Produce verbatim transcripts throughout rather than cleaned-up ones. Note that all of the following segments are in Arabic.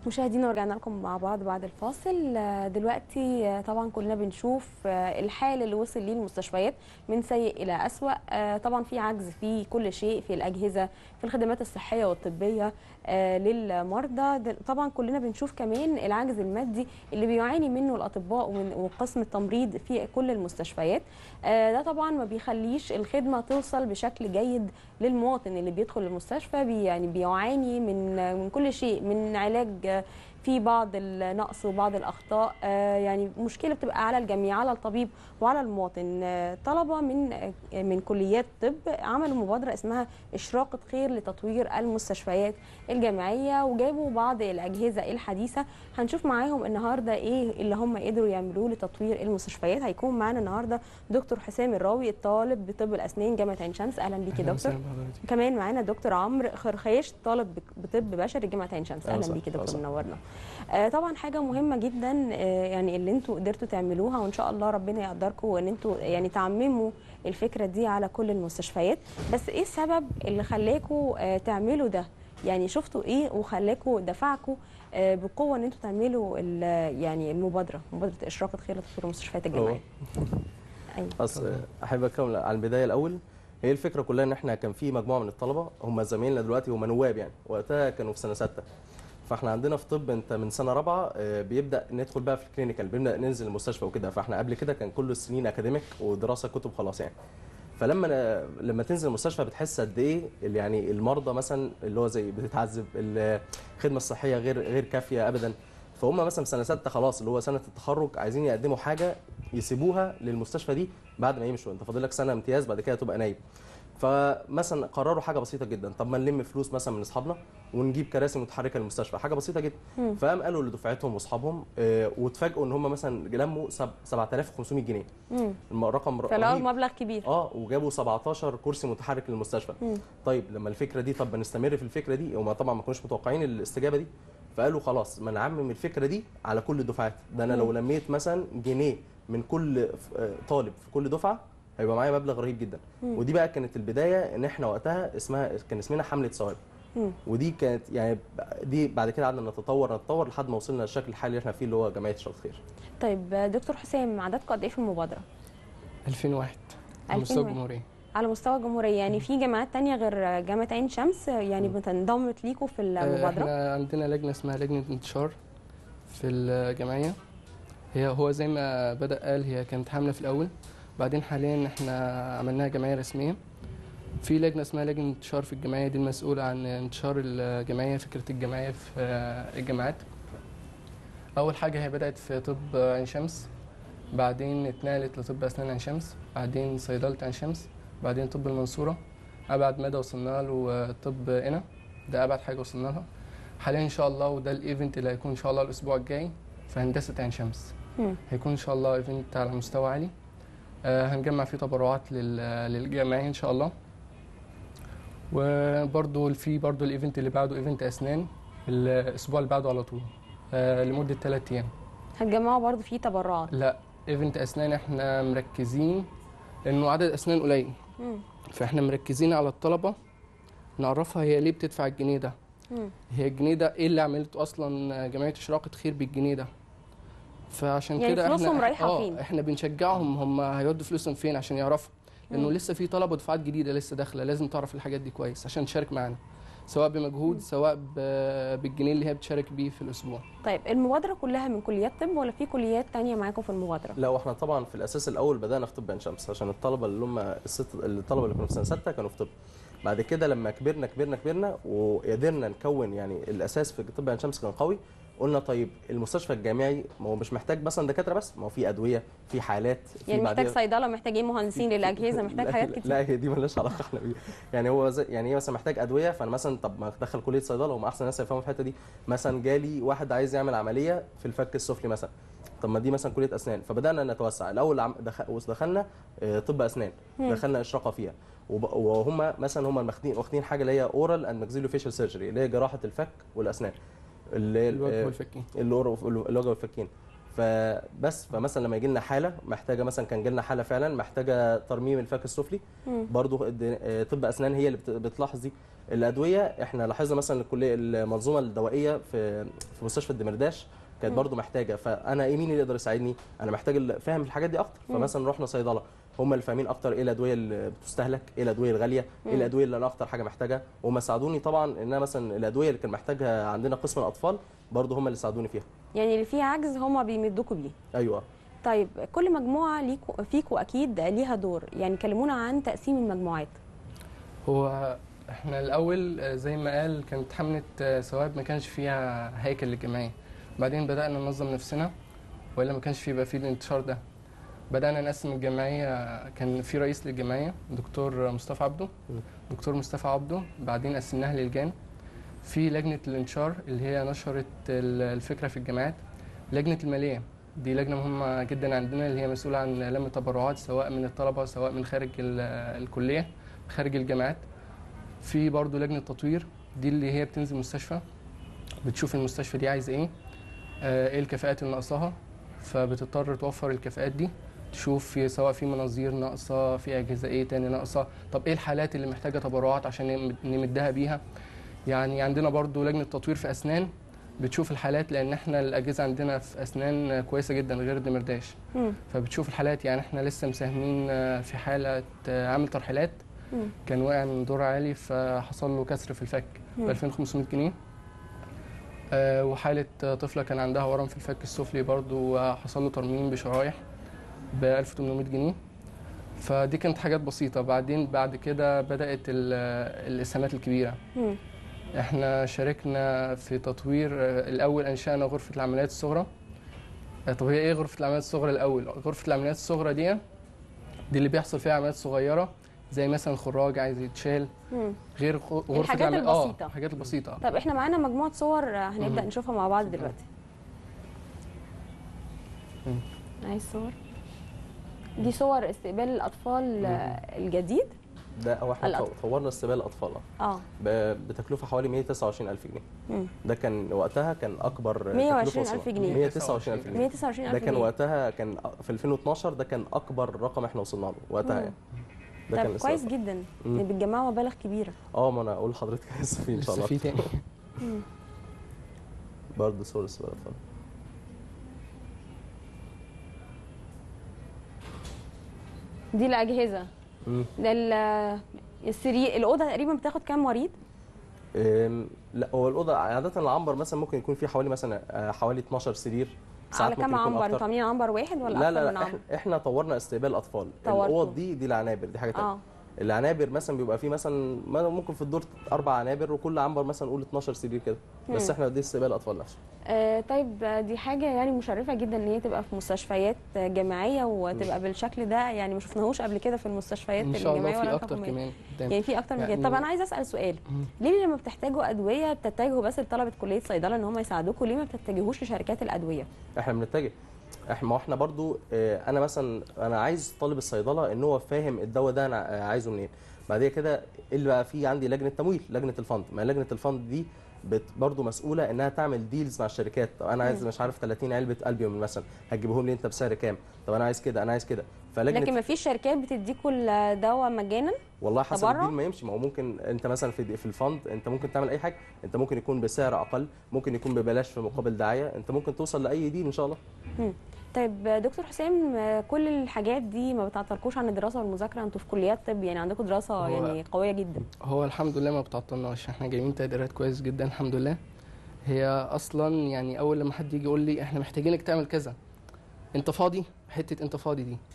مشاهدينا ورجعنا لكم مع بعض بعد الفاصل. دلوقتي طبعا كلنا بنشوف الحال اللي وصل ليه المستشفيات من سيء إلى أسوأ. طبعا في عجز في كل شيء، في الأجهزة، في الخدمات الصحية والطبية للمرضى. طبعا كلنا بنشوف كمان العجز المادي اللي بيعاني منه الأطباء وقسم التمريض في كل المستشفيات. ده طبعا ما بيخليش الخدمة توصل بشكل جيد للمواطن اللي بيدخل المستشفى. بي يعني بيعاني من من كل شيء، من علاج في بعض النقص وبعض الاخطاء. يعني مشكله بتبقى على الجميع، على الطبيب وعلى المواطن. طلبه من من كليات طب عملوا مبادره اسمها اشراقه خير لتطوير المستشفيات الجامعيه، وجابوا بعض الاجهزه الحديثه. هنشوف معاهم النهارده ايه اللي هم قدروا يعملوه لتطوير المستشفيات. هيكون معانا النهارده دكتور حسام الراوي، الطالب بطب الاسنان جامعه عين شمس. اهلا بيك يا دكتور. كمان معانا دكتور عمرو خرخيش، طالب بطب بشري جامعه عين شمس. اهلا بيك يا دكتور، منورنا. آه طبعا حاجه مهمه جدا آه يعني اللي انتوا قدرتوا تعملوها، وان شاء الله ربنا يقدركم ان انتوا يعني تعمموا الفكره دي على كل المستشفيات. بس ايه السبب اللي خلاكم آه تعملوا ده؟ يعني شفتوا ايه وخلاكم دفعكم آه بقوه ان انتوا تعملوا يعني المبادره مبادره اشراقه خير لتطوير المستشفيات الجامعيه؟ ايوه بس احب اكمل على البدايه الاول. هي الفكره كلها ان احنا كان في مجموعه من الطلبه هم زمايلنا دلوقتي، هم نواب يعني، وقتها كانوا في سنه سته. فاحنا عندنا في طب انت من سنه رابعه بيبدا ندخل بقى في الكلينيكال، بنبدا ننزل المستشفى وكده. فاحنا قبل كده كان كل السنين اكاديميك ودراسه كتب خلاص يعني. فلما لما تنزل المستشفى بتحس قد ايه يعني المرضى مثلا اللي هو زي بتتعذب، الخدمه الصحيه غير غير كافيه ابدا. فهم مثلا في سنه سته خلاص اللي هو سنه التخرج عايزين يقدموا حاجه يسيبوها للمستشفى دي بعد ما يمشوا. انت فاضل لك سنه امتياز بعد كده تبقى نايب. فمثلا قرروا حاجه بسيطه جدا، طب ما نلم فلوس مثلا من اصحابنا ونجيب كراسي متحركه للمستشفى، حاجه بسيطه جدا. فقام قالوا لدفعتهم واصحابهم اه واتفاجئوا ان هم مثلا لموا سبعة آلاف وخمسمائة جنيه. مم. رقم فلقوا مبلغ كبير. اه وجابوا سبعتاشر كرسي متحرك للمستشفى. مم. طيب لما الفكره دي، طب نستمر في الفكره دي، هم طبعا ما كانوش متوقعين الاستجابه دي. فقالوا خلاص ما نعمم الفكره دي على كل الدفعات. ده انا مم. لو لميت مثلا جنيه من كل طالب في كل دفعه هيبقى معايا مبلغ رهيب جدا. مم. ودي بقى كانت البدايه، ان احنا وقتها اسمها كان اسمنا حمله ثواب. ودي كانت يعني دي بعد كده قعدنا نتطور نتطور لحد ما وصلنا للشكل الحالي اللي احنا فيه اللي هو جمعيه اشراقه خير. طيب دكتور حسام، عددكم قد ايه في المبادره؟ ألفين وواحد على مستوى الجمهوريه. على مستوى الجمهوريه يعني في جامعات ثانيه غير جامعه عين شمس يعني بتنضمت ليكم في المبادره؟ احنا عندنا لجنه اسمها لجنه انتشار في الجمعيه. هي هو زي ما بدأ قال، هي كانت حامله في الاول، بعدين حاليا احنا عملناها جمعيه رسميه. في لجنه اسمها لجنه انتشار في الجمعيه، دي المسؤوله عن انتشار الجمعيه، فكره الجمعيه في الجامعات. اول حاجه هي بدات في طب عين شمس، بعدين اتنقلت لطب اسنان عين شمس، بعدين صيدله عين شمس، بعدين طب المنصوره. ابعد مدى وصلنا له طب قنا، ده ابعد حاجه وصلنا لها حاليا ان شاء الله. وده الايفنت اللي هيكون ان شاء الله الاسبوع الجاي في هندسه عين شمس. م. هيكون ان شاء الله ايفنت على مستوى عالي. آه هنجمع فيه تبرعات للجمعيه ان شاء الله. وبرده في برده الايفنت اللي بعده ايفنت اسنان الاسبوع اللي بعده على طول آه لمده ثلاثة ايام. هتجمعوا برده فيه تبرعات؟ لا، ايفنت اسنان احنا مركزين لانه عدد اسنان قليل. م. فاحنا مركزين على الطلبه، نعرفها هي ليه بتدفع الجنيه ده. م. هي الجنيه ده ايه اللي عملته اصلا جمعيه اشراقه خير بالجنيه ده. فعشان يعني كده فلوسهم احنا رايحه فين؟ احنا بنشجعهم هم هيودوا فلوسهم فين عشان يعرفوا، لانه م. لسه في طلبه دفعات جديده لسه داخله، لازم تعرف الحاجات دي كويس عشان تشارك معانا، سواء بمجهود م. سواء بالجنيه اللي هي بتشارك بيه في الاسبوع. طيب المبادره كلها من كليات طب ولا في كليات ثانيه معاكم في المبادره؟ لا، واحنا طبعا في الاساس الاول بدانا في طب عين شمس عشان الطلبه اللي هم الست الطلبه اللي كانوا في سنه سته كانوا في طب. بعد كده لما كبرنا كبرنا كبرنا وقدرنا نكون يعني الاساس في طب عين شمس كان قوي، قلنا طيب المستشفى الجامعي ما هو مش محتاج مثلا دكاتره بس، ما هو في ادويه، في حالات، في يعني محتاج صيدله، محتاجين مهندسين للاجهزه، محتاج حاجات كتير. لا هي دي مالهاش علاقه احنا بيها. يعني هو زي يعني ايه مثلا محتاج ادويه، فانا مثلا طب ما ادخل كليه صيدله، هم احسن ناس هيفهموا في الحته دي. مثلا جالي واحد عايز يعمل عمليه في الفك السفلي مثلا، طب ما دي مثلا كليه اسنان. فبدانا نتوسع. الاول دخلنا طب اسنان، دخلنا اشراقه فيها، وهم مثلا هم واخدين واخدين حاجه اللي هي اورال اند ماكسيلوفيشال سيرجري اللي هي جراحه الفك والاسنان، الوجه والفكين الوجه والفكين. فبس فمثلا لما يجي لنا حاله محتاجه، مثلا كان جي لنا حاله فعلا محتاجه ترميم الفك السفلي، برضو الد- طب اسنان هي اللي بت- بتلاحظ دي. الادويه احنا لاحظنا مثلا الكليه المنظومه الدوائيه في في مستشفى الدمرداش كانت برضو محتاجه، فانا ايه مين اللي يقدر يساعدني؟ انا محتاج اللي فاهم الحاجات دي اكتر، فمثلا رحنا صيدله هم اللي فاهمين اكتر ايه الادويه اللي بتستهلك، ايه الادويه الغاليه، ايه الادويه اللي انا اكتر حاجه محتاجها، وهم ساعدوني طبعا ان انا مثلا الادويه اللي كان محتاجها عندنا قسم الاطفال برضو هم اللي ساعدوني فيها. يعني اللي فيه عجز هم بيمدوكوا بيه. ايوه. طيب كل مجموعه ليكوا فيكوا اكيد ليها دور، يعني كلمونا عن تقسيم المجموعات. هو احنا الاول آه، زي ما قال كانت حمله آه، ثواب ما كانش فيها هيكل للجمعيه. بعدين بدانا ننظم نفسنا والا ما كانش في يبقى في الانتشار ده. بدانا نقسم الجمعيه، كان في رئيس للجمعيه دكتور مصطفى عبده دكتور مصطفى عبده بعدين قسمناها للجان. في لجنه الانشار اللي هي نشرت ال- الفكره في الجامعات. لجنه الماليه دي لجنه مهمه جدا عندنا، اللي هي مسؤوله عن لم التبرعات سواء من الطلبه سواء من خارج ال- الكليه خارج الجامعات. في برضو لجنه تطوير، دي اللي هي بتنزل مستشفى بتشوف المستشفى دي عايزه ايه، آه، ايه الكفاءات اللي ناقصاها، فبتضطر توفر الكفاءات دي، تشوف في سواء في مناظير ناقصه، في اجهزه ايه تاني ناقصه، طب ايه الحالات اللي محتاجه تبرعات عشان نم- نمدها بيها. يعني عندنا برضو لجنه تطوير في اسنان بتشوف الحالات، لان احنا الاجهزه عندنا في اسنان كويسه جدا غير الدمرداش، مم. فبتشوف الحالات. يعني احنا لسه مساهمين آه، في حاله آه، عامل ترحيلات مم. كان واقع من دور عالي فحصل له كسر في الفك ب ألفين وخمسمائة جنيه. آه، وحالة طفلة كان عندها ورم في الفك السفلي برضو آه، حصل له ترميم بشرايح ب ألف وثمانمائة جنيه. فدي كانت حاجات بسيطة. بعدين بعد كده بدأت ال- الإسهامات الكبيرة. مم. احنا شاركنا في تطوير آه، الأول أنشأنا غرفة العمليات الصغرى. آه، طب هي إيه غرفة العمليات الصغرى الأول؟ غرفة العمليات الصغرى دي دي اللي بيحصل فيها عمليات صغيرة زي مثلا خراج عايز يتشال، مم. غير غ- غرفة الحاجات العمليات اه البسيطة. الحاجات البسيطة. طب احنا معانا مجموعه صور آه، هنبدا مم. نشوفها مع بعض دلوقتي. مم. عايز صور؟ دي صور استقبال الاطفال آه، الجديد. ده هو احنا الأطفال. طورنا استقبال الاطفال اه ب- بتكلفه حوالي مئة وتسعة وعشرين ألف جنيه. مم. ده كان وقتها كان اكبر مئة وعشرين تكلفة ألف وصلنا. جنيه. مئة وتسعة وعشرين ألف مئة جنيه. وتسعة وعشرين ده ألف كان جنيه. وقتها كان في ألفين واثناشر ده كان اكبر رقم احنا وصلنا له وقتها مم. يعني. ده طب كان كويس لسه- جدا مم. ان بتجمعوا مبالغ كبيره. اه ما انا اقول لحضرتك لسه في ان شاء لسه الله. في تاني. مم. برضه صور استقبال الاطفال. دي الاجهزه. مم. ده ال- السرير، الاوضه تقريبا بتاخد كام مريض؟ أم، لا هو الاوضه عاده العنبر مثلا ممكن يكون فيه حوالي مثلا آه، حوالي اتناشر سرير. ساعات على ممكن كام يكون عنبر؟ أكتر. انتوا عاملين عنبر واحد ولا لا اكتر لا من لا عنبر؟ احنا, احنا طورنا استقبال الاطفال. طورتوا. الاوض دي دي العنابر دي حاجه ثانيه. اه العنابر مثلا بيبقى فيه مثلا ما- ممكن في الدور اربع عنابر وكل عنبر مثلا نقول اتناشر سرير كده. بس مم. احنا دي استقبال الاطفال نفسه. آه، طيب آه، دي حاجة يعني مشرفة جدا ان هي تبقى في مستشفيات آه، جامعية وتبقى بالشكل ده، يعني ما شفناهوش قبل كده في المستشفيات ان شاء الله الجامعية في ولا اكتر الحكومية. كمان قدام. يعني في اكتر من كده. يعني- طب انا عايزة اسأل سؤال، مم. ليه لما بتحتاجوا ادوية بتتجهوا بس لطلبة كلية صيدلة ان هم يساعدوكوا، ليه ما بتتجهوش لشركات الادوية؟ احنا بنتجه احنا ما هو احنا برضو اه، انا مثلا انا عايز طالب الصيدله ان هو فاهم الدواء ده انا اه، عايزه منين. بعد كده اللي بقى في عندي لجنه تمويل، لجنه الفند. ما لجنه الفند دي بت برضو مسؤوله انها تعمل ديلز مع الشركات. طب انا عايز مم. مش عارف ثلاثين علبه البيوم مثلا، هتجيبهم لي انت بسعر كام؟ طب انا عايز كده انا عايز كده. فلجنه لكن ما فيش شركات بتديكوا الدواء مجانا؟ والله حسب تبرع؟ الديل ما يمشي. ما هو ممكن انت مثلا في في الفند انت ممكن تعمل اي حاجه. انت ممكن يكون بسعر اقل، ممكن يكون ببلاش في مقابل دعايه، انت ممكن توصل لاي ديل ان شاء الله. مم. طيب آه، دكتور حسام، آه، كل الحاجات دي ما بتعطلكوش عن الدراسة والمذاكرة؟ انتوا في كليات طب، يعني عندكم دراسة هو- يعني قوية جدا. هو الحمد لله ما بتعطلناش، احنا جايبين تقديرات كويس جدا الحمد لله. هي اصلا يعني اول لما حد يجي يقول لي احنا محتاجينك تعمل كذا، انت فاضي؟ حته انت فاضي دي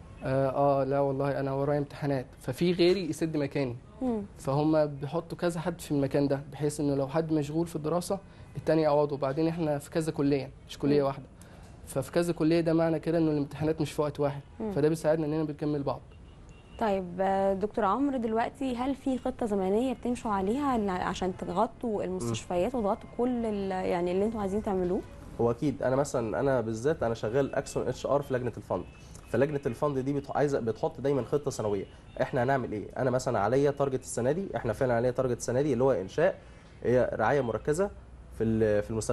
اه, آه لا والله انا ورايا امتحانات، ففي غيري يسد مكاني. مم. فهم بيحطوا كذا حد في المكان ده بحيث انه لو حد مشغول في الدراسه التاني يعوضه. وبعدين احنا في كذا كليه مش كليه مم. واحده، ففي كذا كليه ده معنى كده انه الامتحانات مش في وقت واحد، مم. فده بيساعدنا اننا بنكمل بعض. طيب آه، دكتور عمرو، دلوقتي هل في خطة زمنية بتمشوا عليها ل- عشان تغطوا المستشفيات وتغطوا كل ال- يعني اللي انتوا عايزين تعملوه؟ هو اكيد انا مثلا انا بالذات انا شغال اكسون اتش ار في لجنه الفند. فلجنه الفند دي بتح... عايزه بتحط دايما خطه سنويه. احنا هنعمل ايه؟ انا مثلا عليا تارجت السنه دي، احنا فعلا عليا تارجت السنه دي اللي هو انشاء هي رعايه مركزه في ال- في المستشفى.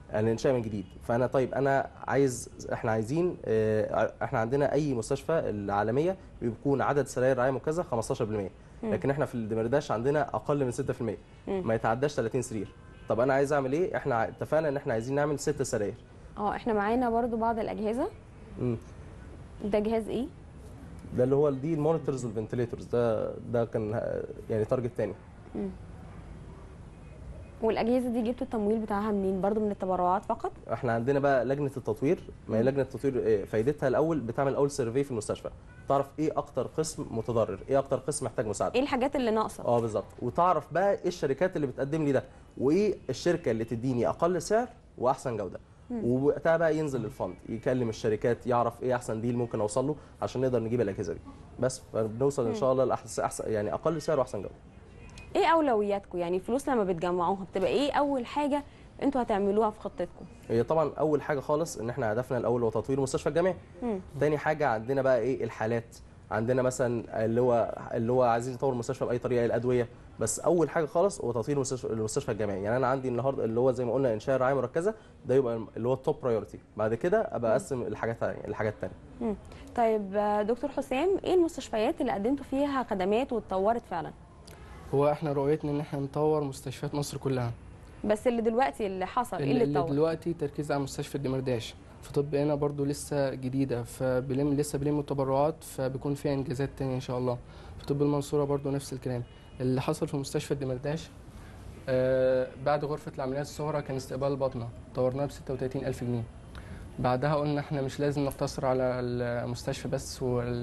الانشاء من جديد. فانا طيب انا عايز، احنا عايزين آه، احنا عندنا اي مستشفى العالميه بيكون عدد سراير رعايه مركزه خمستاشر بالمية، لكن احنا في الدمرداش عندنا اقل من ستة بالمية، ما يتعداش ثلاثين سرير. طب انا عايز اعمل ايه؟ احنا اتفقنا ان احنا عايزين نعمل ست سراير. اه احنا معانا برضو بعض الاجهزه. امم ده جهاز ايه؟ ده اللي هو دي المونيتورز والفنتليتورز، ده ده كان آه، يعني تارجت تاني. مم. والاجهزه دي جبتوا التمويل بتاعها منين؟ برضو من التبرعات فقط؟ احنا عندنا بقى لجنه التطوير. ما هي لجنه التطوير إيه فايدتها؟ الاول بتعمل اول سيرفي في المستشفى، تعرف ايه اكتر قسم متضرر، ايه اكتر قسم محتاج مساعده، ايه الحاجات اللي ناقصه. اه بالظبط، وتعرف بقى ايه الشركات اللي بتقدم لي ده، وايه الشركه اللي تديني اقل سعر واحسن جوده. ووقتها بقى ينزل الفند يكلم الشركات، يعرف ايه احسن ديل ممكن اوصل له عشان نقدر نجيب الاجهزه دي. بس فبنوصل ان شاء الله لاحسن احسن، يعني اقل سعر واحسن جوده. ايه اولوياتكم؟ يعني الفلوس لما بتجمعوها بتبقى ايه اول حاجه انتوا هتعملوها في خطتكم؟ هي طبعا اول حاجه خالص ان احنا هدفنا الاول هو تطوير المستشفى الجامعي. تاني حاجه عندنا بقى ايه الحالات، عندنا مثلا اللي هو اللي هو عايزين نطور المستشفى باي طريقه، الادويه. بس اول حاجه خالص هو تطوير المستشفى المستشفى الجامعي. يعني انا عندي النهارده اللي هو زي ما قلنا انشاء رعايه مركزه، ده يبقى اللي هو التوب برايورتي. بعد كده ابقى اقسم الحاجات الحاجات الثانيه. طيب دكتور حسام، ايه المستشفيات اللي قدمتوا فيها خدمات واتطورت فعلا؟ هو احنا رؤيتنا ان احنا نطور مستشفيات مصر كلها. بس اللي دلوقتي اللي حصل ايه اللي اللي اتطور؟ دلوقتي تركيز على مستشفى الدمرداش. في طب هنا برضو لسه جديده، فبلم لسه بلم التبرعات، فبيكون فيها انجازات تانية ان شاء الله. في طب المنصوره برضو نفس الكلام. اللي حصل في مستشفى الدمرداش آه بعد غرفه العمليات الصغرى كان استقبال الباطنه، طورناها ب ستة وتلاتين ألف جنيه. بعدها قلنا احنا مش لازم نقتصر على المستشفى بس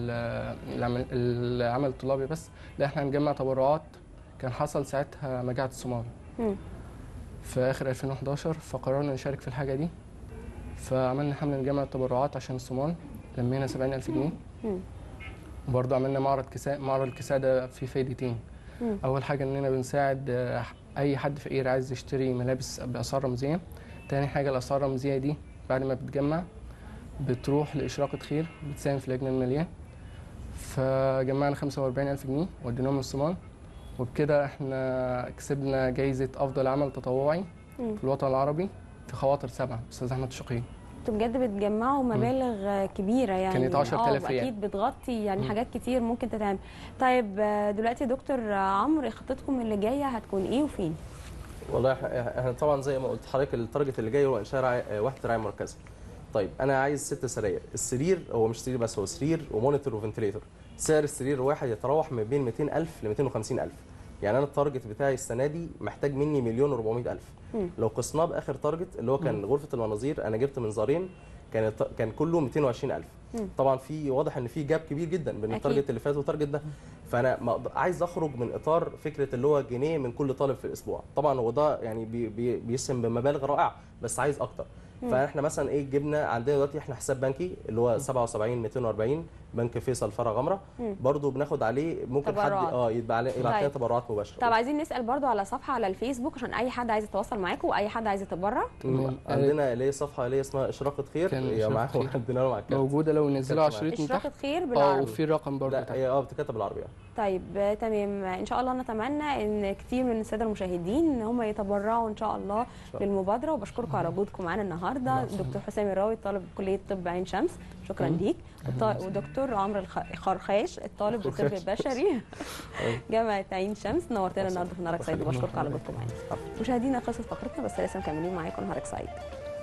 والعمل الطلابي بس، لا احنا هنجمع تبرعات. كان حصل ساعتها مجاعة الصومال في اخر ألفين وحداشر، فقررنا نشارك في الحاجه دي، فعملنا حمله نجمع التبرعات عشان الصومال، لمينا سبعين ألف جنيه. وبرضه عملنا معرض كساء. معرض الكساء ده فيه فايدتين. اول حاجه اننا بنساعد اي حد فقير عايز يشتري ملابس باسعار رمزيه. تاني حاجه الاسعار الرمزيه دي بعد ما بتجمع بتروح لاشراقه خير بتساهم في اللجنه الماليه. فجمعنا خمسة وأربعين ألف جنيه وديناهم للصومال، وبكده احنا كسبنا جايزه افضل عمل تطوعي في الوطن العربي في خواطر سبعه استاذ احمد الشقيق. انتوا بجد بتجمعوا مبالغ كبيره يعني. كانت عشرة آلاف ريال. اكيد بتغطي يعني مم. حاجات كتير ممكن تتعمل. طيب دلوقتي يا دكتور عمرو، خطتكم اللي جايه هتكون ايه وفين؟ والله احنا طبعا زي ما قلت لحضرتك التارجت اللي جاي هو انشاء وحده رعايه مركزه. طيب انا عايز ست سراير. السرير هو مش سرير بس، هو سرير ومونيتور وفنتليتور. سعر السرير الواحد يتراوح من بين مئتين ألف ل مئتين وخمسين ألف. يعني انا التارجت بتاعي السنه دي محتاج مني مليون وأربعمائة ألف. لو قسناه باخر تارجت اللي هو كان غرفه المناظير، انا جبت منظارين كان كان كله مئتين وعشرين ألف. طبعا في واضح ان في جاب كبير جدا بين التارجت اللي فات والتارجت ده. فانا عايز اخرج من اطار فكره اللي هو جنيه من كل طالب في الاسبوع. طبعا هو ده يعني بي بي بيسهم بمبالغ رائعه، بس عايز اكتر. فاحنا مثلا ايه جبنا عندنا دلوقتي احنا حساب بنكي اللي هو سبعة وسبعين مئتين وأربعين بنك فيصل فرع غمره، برضه بناخد عليه ممكن تبرعات. حد اه يبقى عليه يبعت لنا تبرعات مباشره. طب عايزين نسال برضه على صفحه على الفيسبوك عشان اي حد عايز يتواصل معاكم واي حد عايز يتبرع. عندنا اللي هي صفحه اللي هي اسمها اشراقه خير، هي معاكم عندنا لهم على الكارت موجوده، لو نزلوا على الشريط من تحت. اشراقه خير بالعربي. اه وفي الرقم برضه تحت. اه بتتكتب بالعربي. طيب تمام، ان شاء الله نتمنى ان كتير من الساده المشاهدين ان هم يتبرعوا ان شاء الله للمبادره. وبشكركم على وجودكم معانا النهارده. دكتور حسام الراوي طالب كليه طب عين شمس، شكرا ليك. ودكتور عمرو الخرخاش الطالب بالطب البشري جامعه عين شمس، نورتنا النهارده في نهارك سعيد، وبشكركم على وجودكم معانا. مشاهدينا خلصت فقرتنا بس لسه مكملين معاكم. نهارك سعيد.